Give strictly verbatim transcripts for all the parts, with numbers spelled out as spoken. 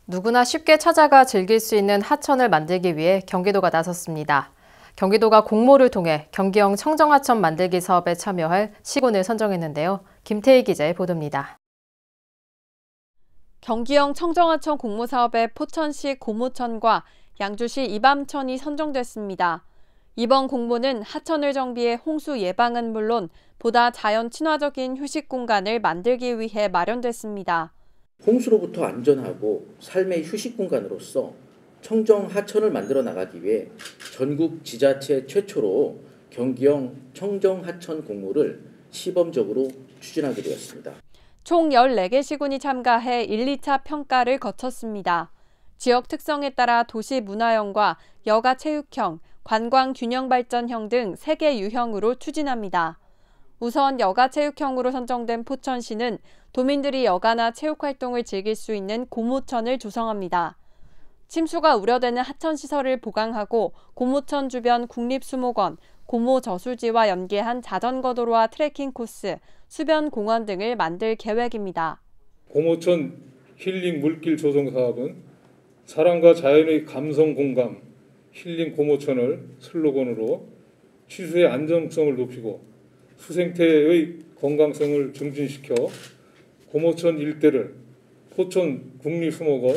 누구나 쉽게 찾아가 즐길 수 있는 하천을 만들기 위해 경기도가 나섰습니다. 경기도가 공모를 통해 경기형 청정하천 만들기 사업에 참여할 시군을 선정했는데요. 김태희 기자의 보도입니다. 경기형 청정하천 공모 사업에 포천시 고모천과 양주시 이밤천이 선정됐습니다. 이번 공모는 하천을 정비해 홍수 예방은 물론 보다 자연 친화적인 휴식 공간을 만들기 위해 마련됐습니다. 홍수로부터 안전하고 삶의 휴식 공간으로서 청정 하천을 만들어 나가기 위해 전국 지자체 최초로 경기형 청정 하천 공모를 시범적으로 추진하게 되었습니다. 총 열네 개 시군이 참가해 일, 이 차 평가를 거쳤습니다. 지역 특성에 따라 도시 문화형과 여가 체육형, 관광 균형 발전형 등 세 개 유형으로 추진합니다. 우선 여가 체육형으로 선정된 포천시는 도민들이 여가나 체육 활동을 즐길 수 있는 고모천을 조성합니다. 침수가 우려되는 하천시설을 보강하고 고모천 주변 국립수목원, 고모저수지와 연계한 자전거도로와 트레킹 코스, 수변 공원 등을 만들 계획입니다. 고모천 힐링 물길 조성 사업은 사람과 자연의 감성 공감, 힐링 고모천을 슬로건으로 취수의 안정성을 높이고 수생태의 건강성을 증진시켜 고모천 일대를 포천 국립수목원,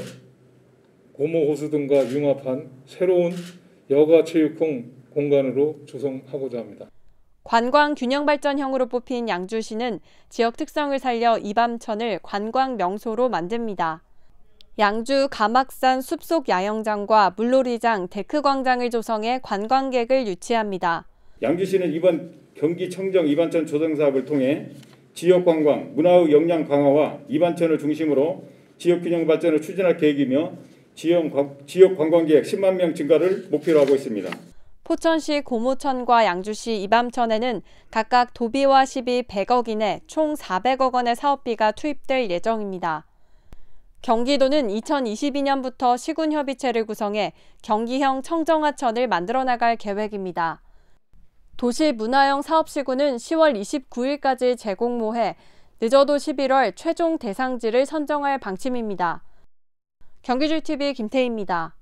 고모호수 등과 융합한 새로운 여가체육형 공간으로 조성하고자 합니다. 관광 균형 발전형으로 뽑힌 양주시는 지역 특성을 살려 이밤천을 관광 명소로 만듭니다. 양주 가막산 숲속 야영장과 물놀이장, 데크광장을 조성해 관광객을 유치합니다. 양주시는 이번 경기 청정 이밤천 조성 사업을 통해 지역 관광, 문화의 역량 강화와 이밤천을 중심으로 지역 균형 발전을 추진할 계획이며 지역, 지역 관광객 십만 명 증가를 목표로 하고 있습니다. 포천시 고모천과 양주시 이밤천에는 각각 도비와 시비 백억 이내 총 사백억 원의 사업비가 투입될 예정입니다. 경기도는 이천이십이 년부터 시군협의체를 구성해 경기형 청정하천을 만들어 나갈 계획입니다. 도시문화형 사업시군은 시월 이십구일까지 재공모해 늦어도 십일월 최종 대상지를 선정할 방침입니다. 경기줄티비 김태희입니다.